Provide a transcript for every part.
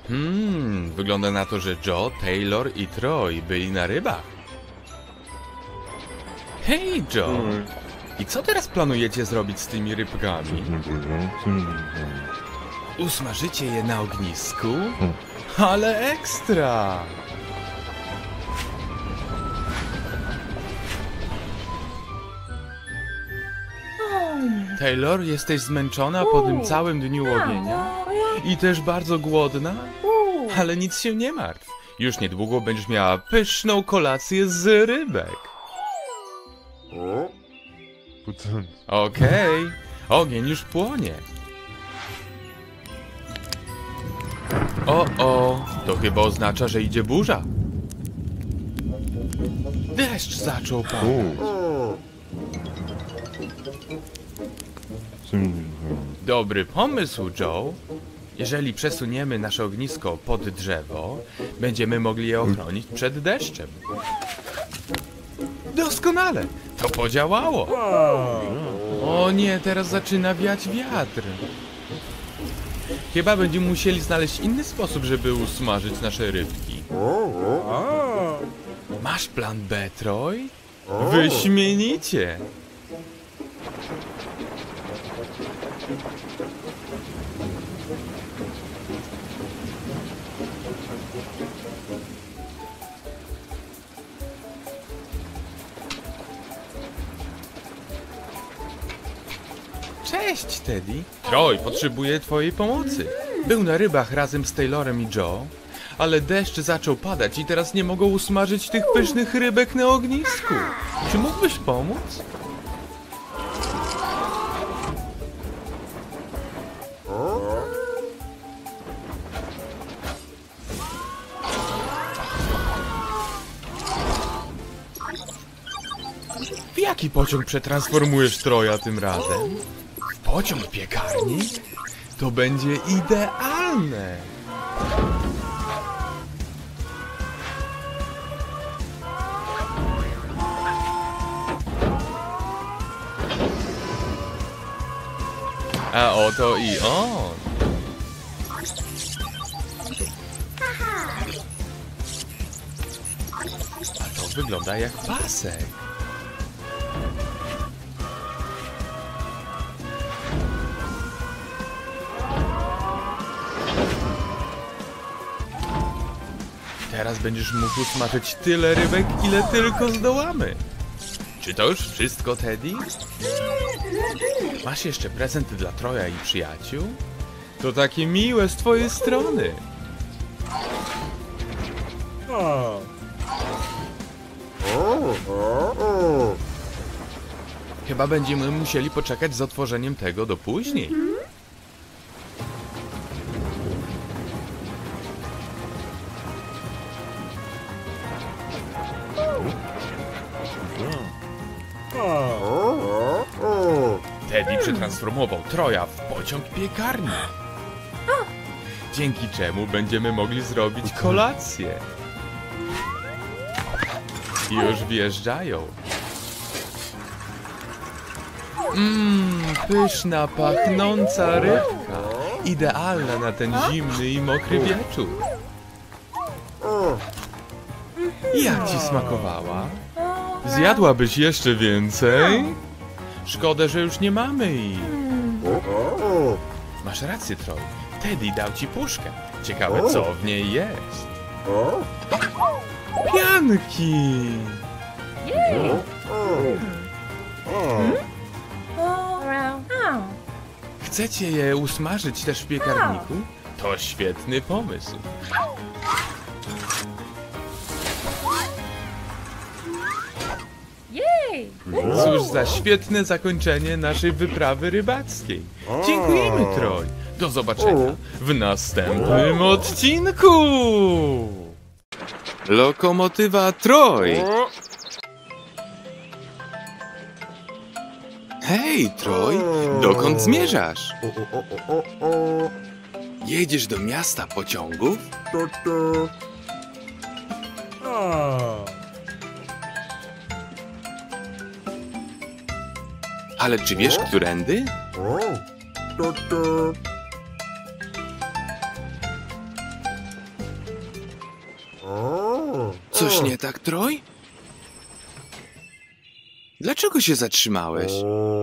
Wygląda na to, że Joe, Taylor i Troy byli na rybach. Hej, Joe! I co teraz planujecie zrobić z tymi rybkami? Usmażycie je na ognisku? Ale ekstra! Taylor, jesteś zmęczona po tym całym dniu łowienia? I też bardzo głodna? Ale nic się nie martw. Już niedługo będziesz miała pyszną kolację z rybek. Okej. Ogień już płonie. O, to chyba oznacza, że idzie burza. Deszcz zaczął padać. Dobry pomysł, Joe. Jeżeli przesuniemy nasze ognisko pod drzewo, będziemy mogli je ochronić przed deszczem. Doskonale! To podziałało! O nie, teraz zaczyna wiać wiatr. Chyba będziemy musieli znaleźć inny sposób, żeby usmażyć nasze rybki. Masz plan B, Troy? Wyśmienicie! Cześć, Teddy. Troy potrzebuje twojej pomocy. Był na rybach razem z Taylorem i Joe, ale deszcz zaczął padać i teraz nie mogą usmażyć tych pysznych rybek na ognisku. Czy mógłbyś pomóc? W jaki pociąg przetransformujesz Troja tym razem? W pociąg piekarnik? To będzie idealne! A oto i on! A to wygląda jak pasek. Teraz będziesz mógł usmażyć tyle rybek, ile tylko zdołamy. Czy to już wszystko, Teddy? Masz jeszcze prezenty dla Troja i przyjaciół? To takie miłe z twojej strony. Chyba będziemy musieli poczekać z otworzeniem tego do później. Teddy przetransformował Troja w pociąg piekarni. Dzięki czemu będziemy mogli zrobić kolację. Już wjeżdżają. Pyszna, pachnąca rybka. Idealna na ten zimny i mokry wieczór. Jak ci smakowała? Zjadłabyś jeszcze więcej? Szkoda, że już nie mamy ich. Masz rację, Troy. Teddy dał ci puszkę. Ciekawe, co w niej jest. Pianki! Chcecie je usmażyć też w piekarniku? To świetny pomysł. Cóż za świetne zakończenie naszej wyprawy rybackiej. Dziękujemy, Troy. Do zobaczenia w następnym odcinku. Lokomotywa Troy. Hej, Troy, dokąd zmierzasz? Jedziesz do miasta pociągów? Ale czy wiesz, którędy? Coś nie tak, Troj? Dlaczego się zatrzymałeś?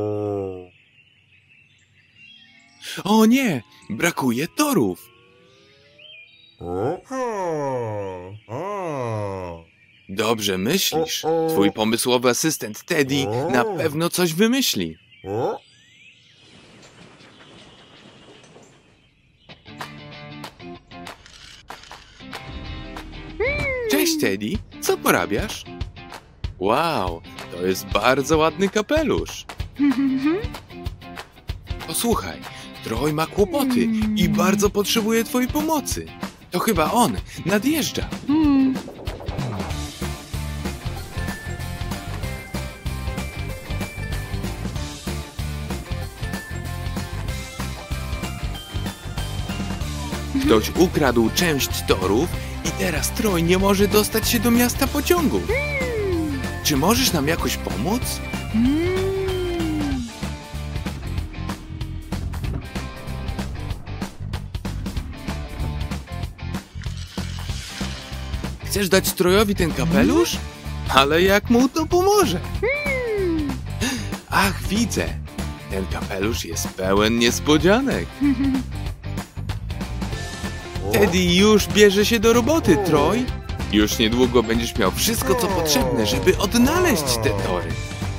O nie! Brakuje torów! Dobrze myślisz. Twój pomysłowy asystent Teddy na pewno coś wymyśli. Cześć, Teddy. Co porabiasz? Wow, to jest bardzo ładny kapelusz. Posłuchaj, Troj ma kłopoty i bardzo potrzebuje twojej pomocy. To chyba on nadjeżdża. Ktoś ukradł część torów i teraz Troj nie może dostać się do miasta pociągu. Czy możesz nam jakoś pomóc? Chcesz dać Trojowi ten kapelusz? Ale jak mu to pomoże? Ach, widzę. Ten kapelusz jest pełen niespodzianek. Teddy już bierze się do roboty, Troj. Już niedługo będziesz miał wszystko, co potrzebne, żeby odnaleźć te tory.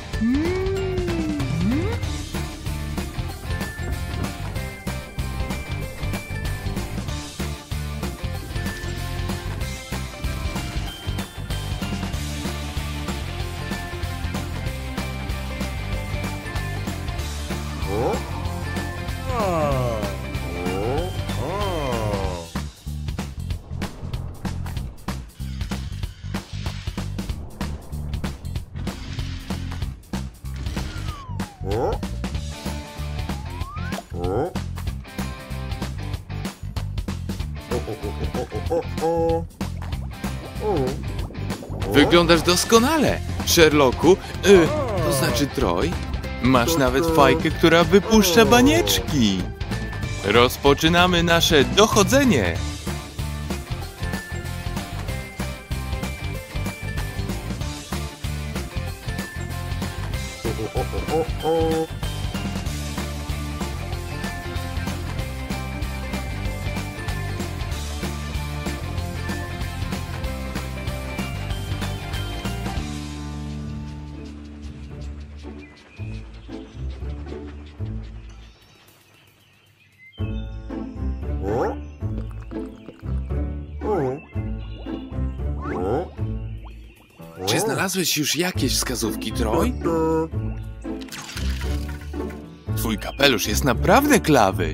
Wyglądasz doskonale, Sherlocku, to znaczy Troj. Masz nawet fajkę, która wypuszcza banieczki. Rozpoczynamy nasze dochodzenie. Czy znalazłeś już jakieś wskazówki, Troj? Twój kapelusz jest naprawdę klawy.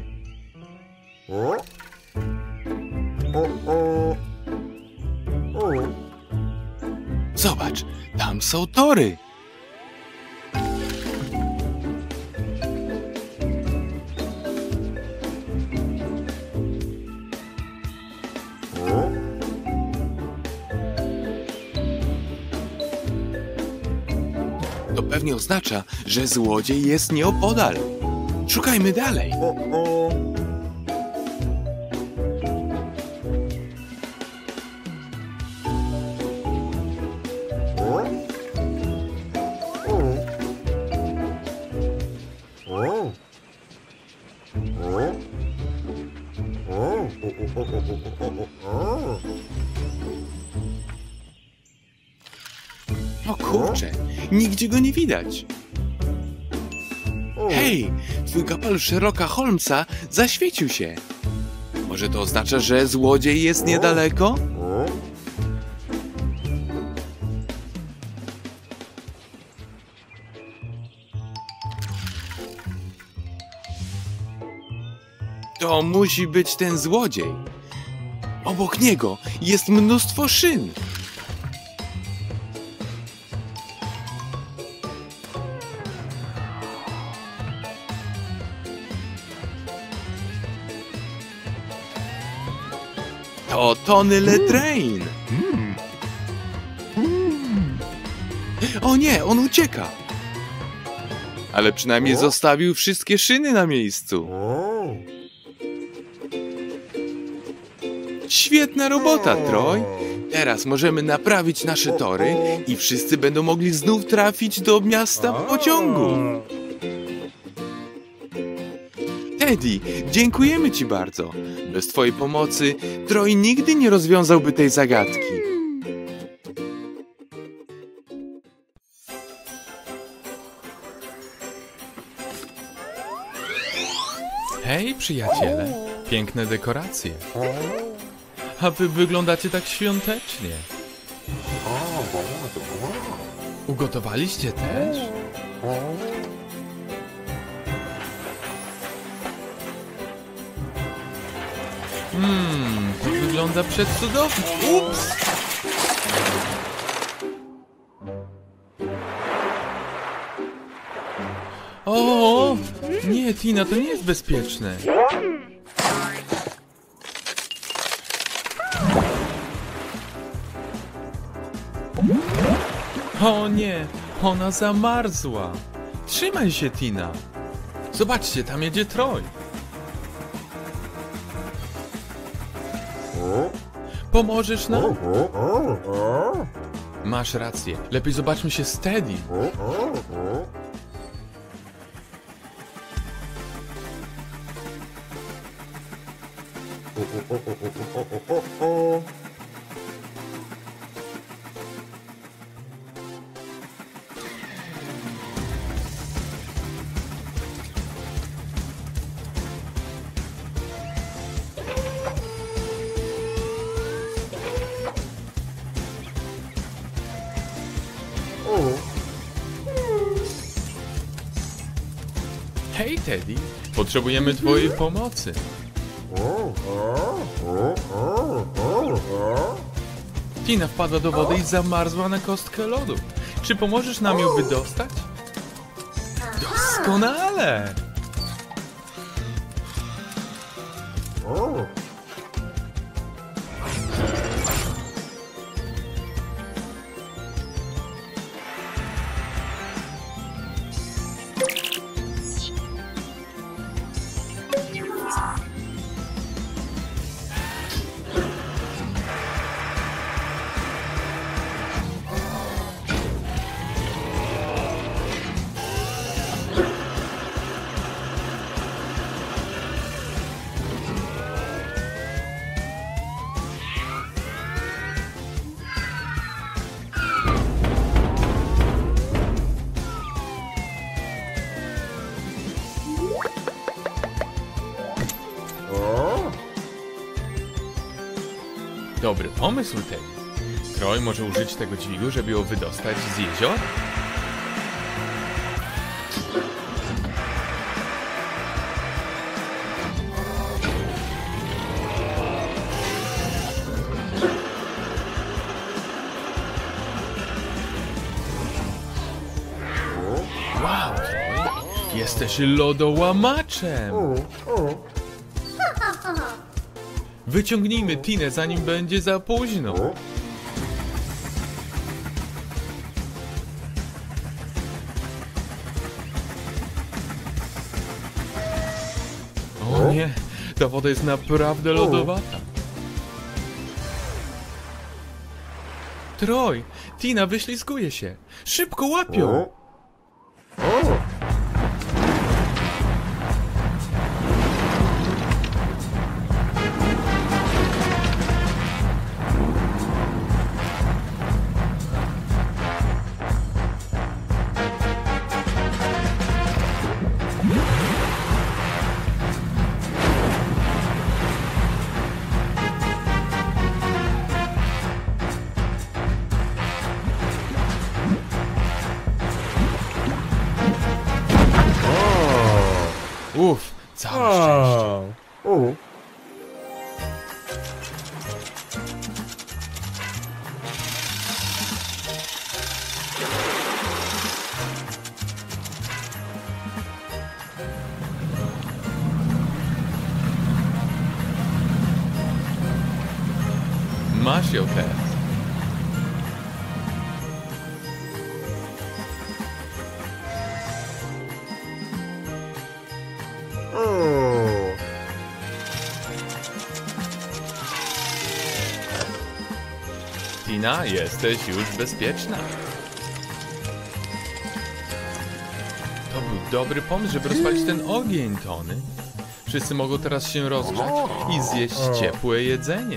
Zobacz, tam są tory. To pewnie oznacza, że złodziej jest nieopodal. Szukajmy dalej. O kurczę, nigdzie go nie widać. Hej, twój kapelusz Sherlocka Holmesa zaświecił się. Może to oznacza, że złodziej jest niedaleko? To musi być ten złodziej. Obok niego jest mnóstwo szyn. To Tony LeTrain. O nie, on ucieka. Ale przynajmniej zostawił wszystkie szyny na miejscu. Świetna robota, Troj. Teraz możemy naprawić nasze tory i wszyscy będą mogli znów trafić do miasta pociągu. Teddy, dziękujemy ci bardzo. Bez twojej pomocy Troy nigdy nie rozwiązałby tej zagadki. Hej, przyjaciele. Piękne dekoracje. A wy wyglądacie tak świątecznie. Ugotowaliście też? To wygląda przecudownie. Ups! O! Nie, Tina, to nie jest bezpieczne. O nie, ona zamarzła. Trzymaj się, Tina. Zobaczcie, tam jedzie Troy. Pomożesz nam? Masz rację. Lepiej zobaczmy się z Teddy. Hej, Teddy, potrzebujemy twojej pomocy. Tina wpadła do wody i zamarzła na kostkę lodu. Czy pomożesz nam ją wydostać? Doskonale! Dobry pomysł, Teddy. Troy może użyć tego dźwigu, żeby ją wydostać z jeziora. Wow, Troy, jesteś lodołamaczem! Wyciągnijmy Tinę, zanim będzie za późno. O nie, ta woda jest naprawdę lodowata. Troy, Tina wyślizguje się. Szybko łapią. Uff, całe szczęście. Masz ją teraz. Tina, jesteś już bezpieczna. To był dobry pomysł, żeby rozpalić ten ogień, Tony. Wszyscy mogą teraz się rozgrzać i zjeść ciepłe jedzenie.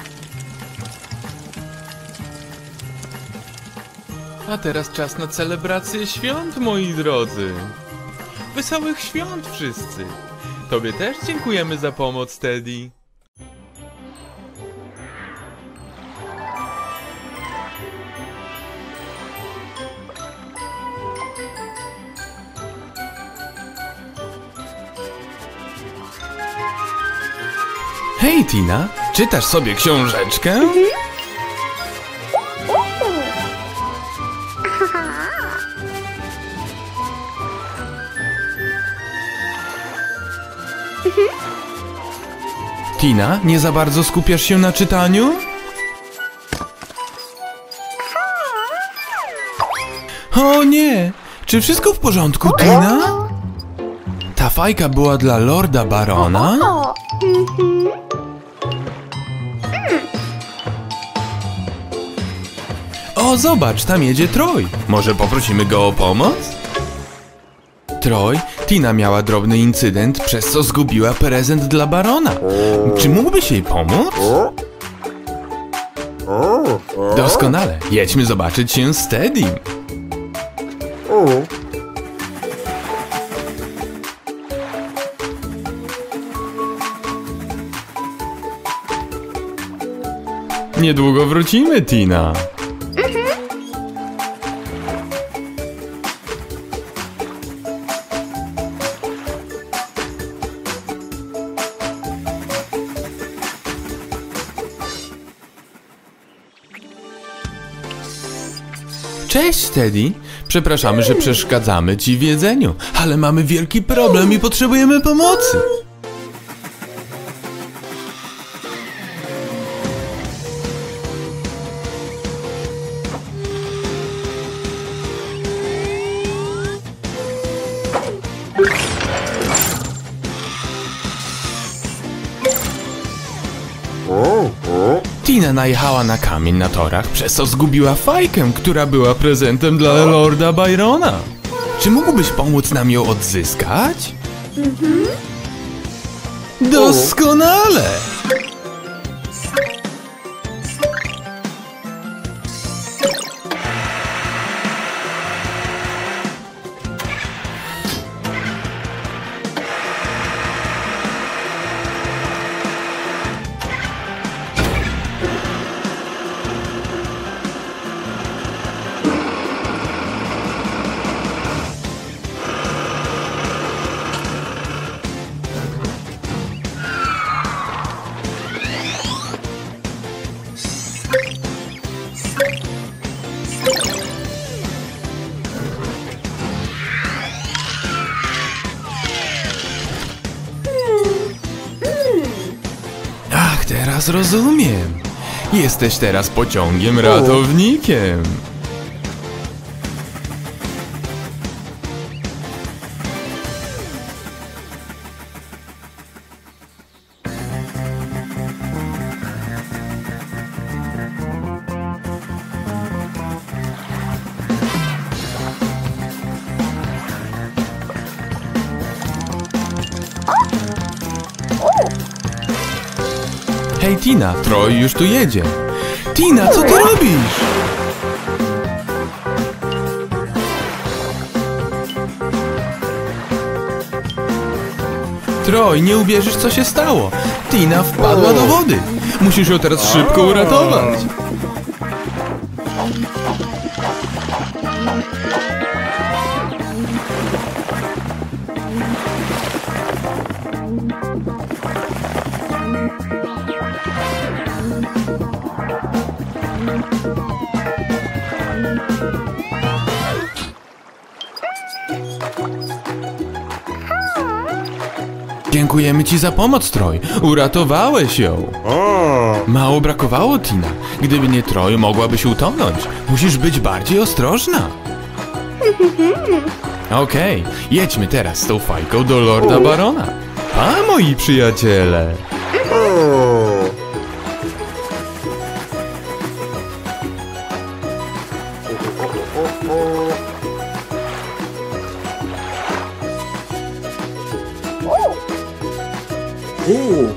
A teraz czas na celebrację świąt, moi drodzy. Wesołych świąt wszyscy. Tobie też dziękujemy za pomoc, Teddy. Hej, Tina, czytasz sobie książeczkę? Tina, nie za bardzo skupiasz się na czytaniu? O nie! Czy wszystko w porządku, Tina? Ta fajka była dla Lorda Barona? O, zobacz, tam jedzie Troy. Może poprosimy go o pomoc? Troy, Tina miała drobny incydent, przez co zgubiła prezent dla Barona. Czy mógłbyś jej pomóc? Doskonale. Jedźmy zobaczyć się z Teddym. Niedługo wrócimy, Tina. Cześć, Teddy. Przepraszamy, że przeszkadzamy ci w jedzeniu, ale mamy wielki problem i potrzebujemy pomocy. Tina najechała na kamień na torach, przez co zgubiła fajkę, która była prezentem dla Lorda Byrona. Czy mógłbyś pomóc nam ją odzyskać? Doskonale! Ach, teraz rozumiem. Jesteś teraz pociągiem ratownikiem. Hej, Tina, Troy już tu jedzie. Tina, co ty robisz? Troy, nie uwierzysz, co się stało. Tina wpadła do wody. Musisz ją teraz szybko uratować. Dziękujemy ci za pomoc, Troy. Uratowałeś ją. Mało brakowało, Tina. Gdyby nie Troy, mogłabyś utonąć. Musisz być bardziej ostrożna. Okej, jedźmy teraz z tą fajką do Lorda Barona. Pa, moi przyjaciele. Uuu.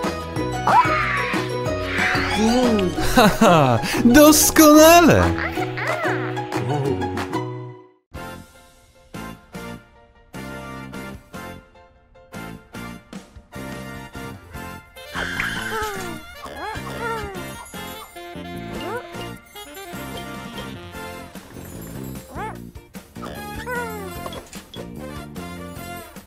Haha, doskonale!